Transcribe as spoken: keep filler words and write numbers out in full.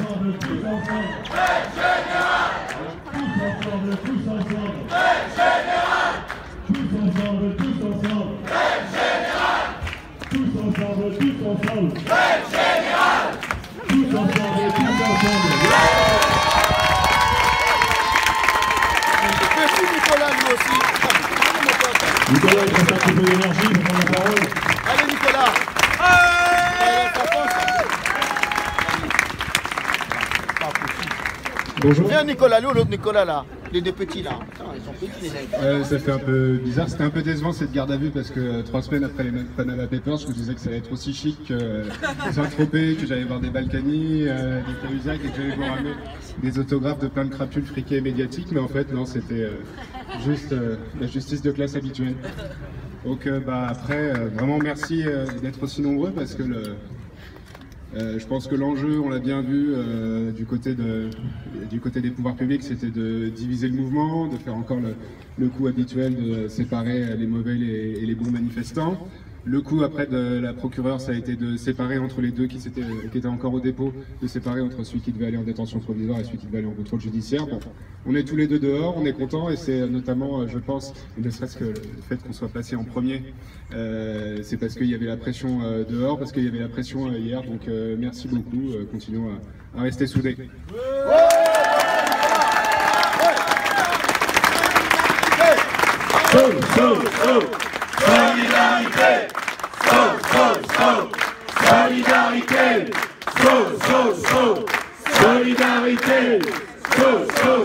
ensemble, tous ensemble. Fête générale. Tous ensemble, tous ensemble. Fête générale. Tous ensemble, tous ensemble. Fête générale. Tous ensemble, tous ensemble. Fête générale. Tous ensemble, tous ensemble. Merci Nicolas, lui aussi. Nicolas, il faut un petit peu d'énergie pour prendre la parole. Allez Nicolas. Bonjour. Viens Nicolas, l'autre Nicolas là, les deux petits là. Putain, ils sont petits les mecs. Euh, ça fait un peu bizarre, c'était un peu décevant cette garde à vue parce que euh, trois semaines après les Panama Papers, je me disais que ça allait être aussi chic que euh, Saint-Tropez, que j'allais voir des Balkany, euh, des Cahuzac et que j'allais voir ramener des autographes de plein de crapules friquées et médiatiques, mais en fait non, c'était euh, juste euh, la justice de classe habituelle. Donc euh, bah, après, euh, vraiment merci euh, d'être aussi nombreux parce que le... Euh, je pense que l'enjeu, on l'a bien vu euh, du, côté de, du côté des pouvoirs publics, c'était de diviser le mouvement, de faire encore le, le coup habituel de séparer les mauvais et, et les bons manifestants. Le coup après de la procureure, ça a été de séparer entre les deux qui, étaient, qui étaient encore au dépôt, de séparer entre celui qui devait aller en détention provisoire et celui qui devait aller en contrôle judiciaire. Bon, on est tous les deux dehors, on est contents et c'est notamment, je pense, ne serait-ce que le fait qu'on soit passé en premier, euh, c'est parce qu'il y avait la pression euh, dehors, parce qu'il y avait la pression euh, hier. Donc euh, merci beaucoup, euh, continuons à, à rester soudés. So, so, so. Solidarité, so, so, so. Solidarité, so, so, so. Solidarité, so, so,